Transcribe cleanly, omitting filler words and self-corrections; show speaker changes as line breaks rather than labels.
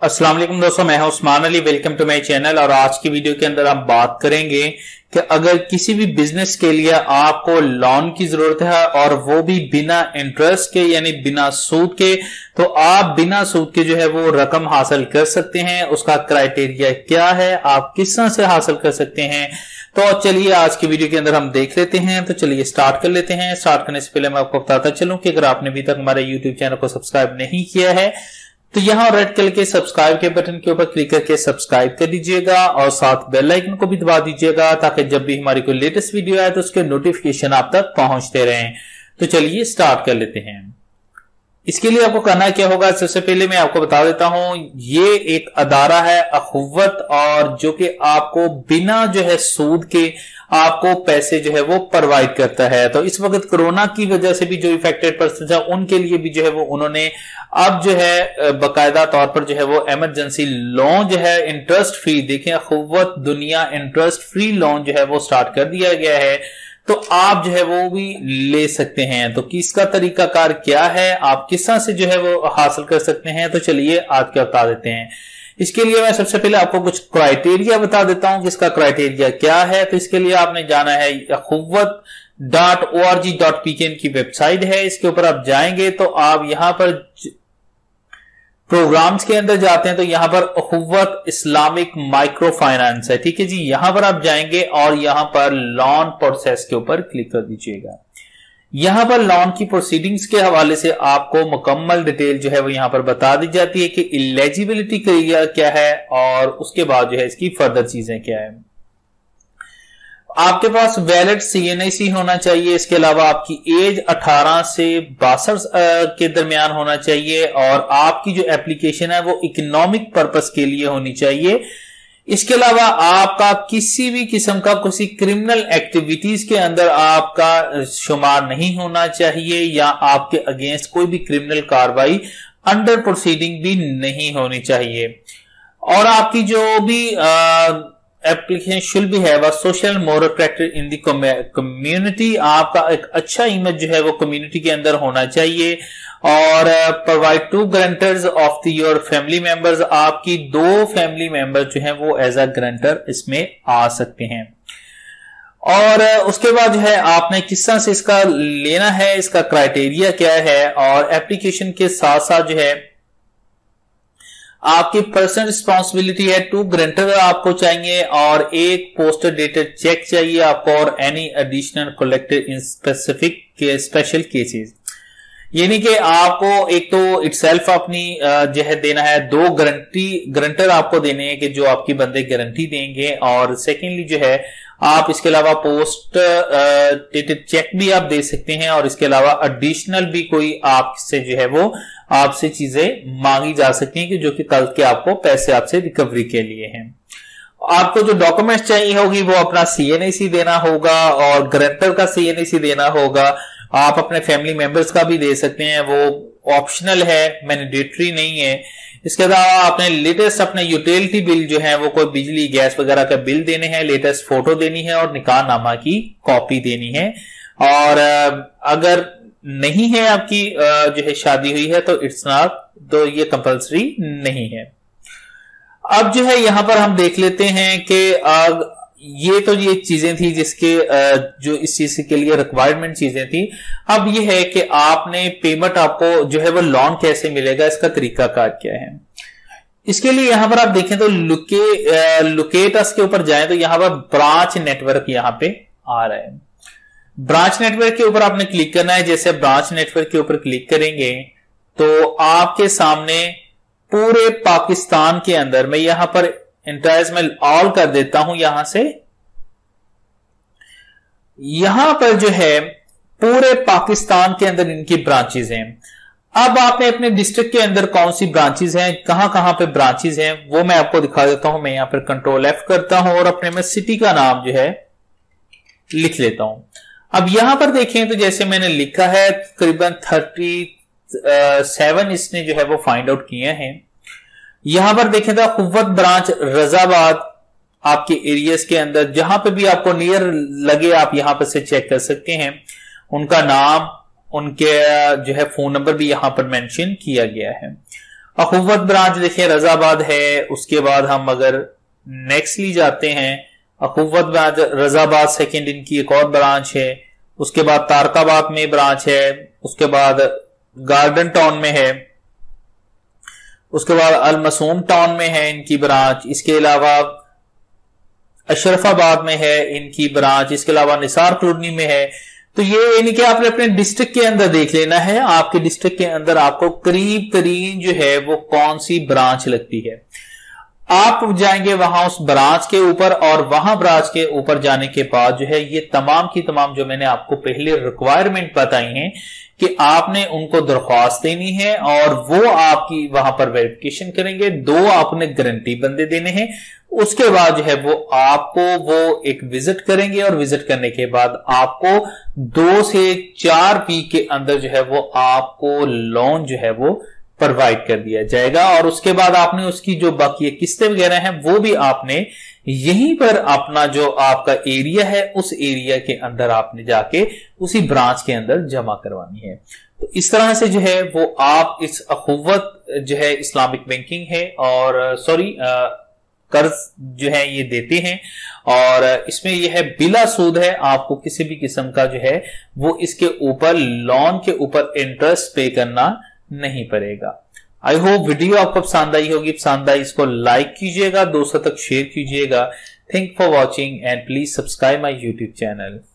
अस्सलाम वालेकुम दोस्तों, मैं हूं Usman Ali. Welcome to my channel. और आज की वीडियो के अंदर हम बात करेंगे कि अगर किसी भी बिजनेस के लिए आपको लोन की जरूरत है और वो भी बिना इंटरेस्ट के यानी बिना सूद के, तो आप बिना सूद के जो है वो रकम हासिल कर सकते हैं। उसका क्राइटेरिया क्या है, आप किस तरह से हासिल कर सकते हैं, तो चलिए आज की वीडियो के अंदर हम देख लेते हैं। तो चलिए स्टार्ट कर लेते हैं। स्टार्ट करने से पहले मैं आपको बताता चलूं कि अगर आपने अभी तक हमारे यूट्यूब चैनल को सब्सक्राइब नहीं किया है तो यहां रेड कलर के सब्सक्राइब के बटन के ऊपर क्लिक करके सब्सक्राइब कर दीजिएगा और साथ बेल आइकन को भी दबा दीजिएगा ताकि जब भी हमारी कोई लेटेस्ट वीडियो आए तो उसके नोटिफिकेशन आप तक पहुंचते रहें। तो चलिए स्टार्ट कर लेते हैं। इसके लिए आपको करना क्या होगा, सबसे पहले मैं आपको बता देता हूं, ये एक अदारा है अखुव्वत, और जो कि आपको बिना जो है सूद के आपको पैसे जो है वो प्रोवाइड करता है। तो इस वक्त कोरोना की वजह से भी जो इफेक्टेड पर्सन है उनके लिए भी जो है वो उन्होंने अब जो है बाकायदा तौर पर जो है वो इमरजेंसी लोन जो है इंटरेस्ट फ्री, देखें अखुव्वत दुनिया इंटरेस्ट फ्री लोन जो है वो स्टार्ट कर दिया गया है, तो आप जो है वो भी ले सकते हैं। तो किसका तरीकाकार क्या है, आप किस तरह से जो है वो हासिल कर सकते हैं, तो चलिए आज क्या बता देते हैं। इसके लिए मैं सबसे पहले आपको कुछ क्राइटेरिया बता देता हूं कि इसका क्राइटेरिया क्या है। तो इसके लिए आपने जाना है akhuvwat.org.pkn की वेबसाइट है, इसके ऊपर आप जाएंगे तो आप यहां पर प्रोग्राम्स के अंदर जाते हैं तो यहां पर अखुव्वत इस्लामिक माइक्रो फाइनेंस है, ठीक है जी। यहां पर आप जाएंगे और यहां पर लोन प्रोसेस के ऊपर क्लिक कर दीजिएगा। यहां पर लोन की प्रोसीडिंग्स के हवाले से आपको मुकम्मल डिटेल जो है वो यहां पर बता दी जाती है कि एलिजिबिलिटी क्राइटेरिया क्या है और उसके बाद जो है इसकी फर्दर चीजें क्या है। आपके पास वैलिड CNIC होना चाहिए, इसके अलावा आपकी एज 18 से 62 के दरमियान होना चाहिए और आपकी जो एप्लीकेशन है वो इकोनॉमिक पर्पस के लिए होनी चाहिए। इसके अलावा आपका किसी भी किस्म का किसी क्रिमिनल एक्टिविटीज के अंदर आपका शुमार नहीं होना चाहिए या आपके अगेंस्ट कोई भी क्रिमिनल कार्रवाई अंडर प्रोसीडिंग भी नहीं होनी चाहिए। और आपकी जो भी एप्लीकेशन शुड भी है वह social moral character in the community, आपका एक अच्छा इमेज जो है वो कम्युनिटी के अंदर होना चाहिए। और provide 2 guarantors of the your family members, आपकी 2 फैमिली मेंबर जो है वो एज अ गारंटर इसमें आ सकते हैं। और उसके बाद जो है आपने किस तरह से इसका लेना है, इसका क्राइटेरिया क्या है, और एप्लीकेशन के साथ साथ जो है आपकी पर्सनल रिस्पॉन्सिबिलिटी है। 2 गारंटर आपको चाहिए और 1 पोस्टर डेटेड चेक चाहिए आपको, और any additional collected in specific special cases, यानी कि आपको एक तो इटसेल्फ अपनी जो है देना है, 2 गारंटर आपको देने हैं कि जो आपकी बंदे गारंटी देंगे, और सेकेंडली जो है आप इसके अलावा पोस्ट डेटेड चेक भी आप दे सकते हैं, और इसके अलावा एडिशनल भी कोई आपसे जो है वो आपसे चीजें मांगी जा सकती हैं कि जो कि कल के आपको पैसे आपसे रिकवरी के लिए हैं। आपको जो डॉक्यूमेंट्स चाहिए होगी वो अपना CNIC देना होगा और गारंटर का CNIC देना होगा। आप अपने फैमिली मेंबर्स का भी दे सकते हैं, वो ऑप्शनल है, मैंडेटरी नहीं है। इसके अलावा आपने लेटेस्ट अपने यूटिलिटी बिल जो है वो कोई बिजली गैस वगैरह का बिल देने हैं, लेटेस्ट फोटो देनी है और निकाह नामा की कॉपी देनी है। और अगर नहीं है आपकी जो है शादी हुई है तो इट्स नॉट, तो ये कंपल्सरी नहीं है। अब जो है यहां पर हम देख लेते हैं कि ये तो ये चीजें थी जिसके जो इस चीज के लिए रिक्वायरमेंट चीजें थी। अब ये है कि आपने पेमेंट आपको जो है वो लोन कैसे मिलेगा, इसका तरीकाकार क्या है। इसके लिए यहां पर आप देखें तो लोकेट अस के ऊपर जाएं तो यहां पर ब्रांच नेटवर्क यहां पे आ रहा है। ब्रांच नेटवर्क के ऊपर आपने क्लिक करना है। जैसे ब्रांच नेटवर्क के ऊपर क्लिक करेंगे तो आपके सामने पूरे पाकिस्तान के अंदर, मैं यहां पर इंटायर्स में ऑल कर देता हूं, यहां से यहां पर जो है पूरे पाकिस्तान के अंदर इनकी ब्रांचेज हैं। अब आपने अपने डिस्ट्रिक्ट के अंदर कौन सी ब्रांचेज हैं, कहां कहां पे ब्रांचेज हैं, वो मैं आपको दिखा देता हूं। मैं यहां पर कंट्रोल F करता हूं और अपने में सिटी का नाम जो है लिख लेता हूं। अब यहां पर देखें तो जैसे मैंने लिखा है तकरीबन 37 इसने जो है वो फाइंड आउट किए हैं। यहां पर देखें तो अखुव्वत ब्रांच रजाबाद आपके एरियाज के अंदर जहां पे भी आपको नियर लगे आप यहां पर से चेक कर सकते हैं। उनका नाम, उनके जो है फोन नंबर भी यहां पर मेंशन किया गया है। अखुव्वत ब्रांच देखिए रजाबाद है। उसके बाद हम अगर नेक्स्टली जाते हैं, अखुव्वत ब्रांच रजाबाद सेकंड इनकी एक और ब्रांच है। उसके बाद तारकाबाद में ब्रांच है। उसके बाद गार्डन टाउन में है। उसके बाद अल मसूम टाउन में है इनकी ब्रांच। इसके अलावा अशरफाबाद में है इनकी ब्रांच। इसके अलावा निसार कॉलोनी में है। तो ये यानी कि आपने अपने डिस्ट्रिक्ट के अंदर देख लेना है, आपके डिस्ट्रिक्ट के अंदर आपको करीब तरीन जो है वो कौन सी ब्रांच लगती है। आप जाएंगे वहां उस ब्रांच के ऊपर, और वहां ब्रांच के ऊपर जाने के बाद जो है ये तमाम की तमाम जो मैंने आपको पहले रिक्वायरमेंट बताई हैं कि आपने उनको दरख्वास्त देनी है और वो आपकी वहां पर वेरिफिकेशन करेंगे। 2 आपने गारंटी बंदे देने हैं। उसके बाद जो है वो आपको वो एक विजिट करेंगे, और विजिट करने के बाद आपको 2 से 4 वीक के अंदर जो है वो आपको लोन जो है वो प्रोवाइड कर दिया जाएगा। और उसके बाद आपने उसकी जो बाकी किस्तें वगैरह हैं वो भी आपने यहीं पर अपना जो आपका एरिया है उस एरिया के अंदर आपने जाके उसी ब्रांच के अंदर जमा करवानी है। तो इस तरह से जो है वो आप इस अखुव्वत जो है इस्लामिक बैंकिंग है और कर्ज जो है ये देते हैं, और इसमें यह है बिला सूद है। आपको किसी भी किस्म का जो है वो इसके ऊपर लोन के ऊपर इंटरेस्ट पे करना नहीं पड़ेगा। आई होप वीडियो आपको पसंद आई होगी। पसंद आई इसको लाइक कीजिएगा, दोस्तों तक शेयर कीजिएगा। Thank for watching and please subscribe my YouTube channel.